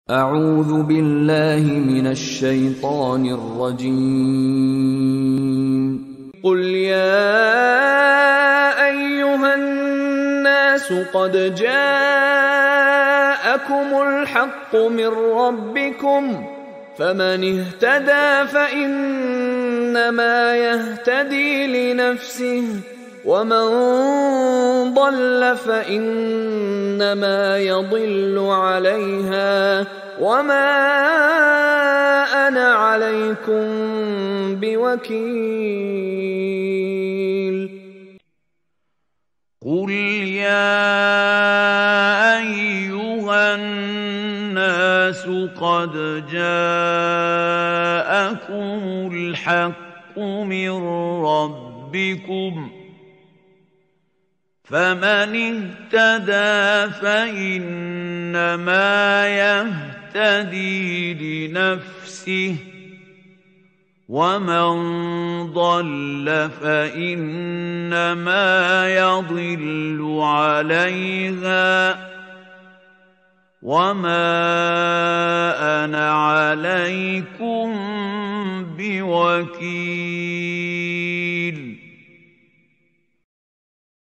أعوذ بالله من الشيطان الرجيم. قل يا أيها الناس قد جاءكم الحق من ربكم فمن اهتدى فإنما يهتدي لنفسه ومن ضل فإنما يضل عليها وما أنا عليكم بوكيل. قل يا أيها الناس قد جاءكم الحق من ربكم فمن اهتدى فإنما يهتدي لنفسه ومن ضل فإنما يضل عليها وما أنا عليكم بوكيل.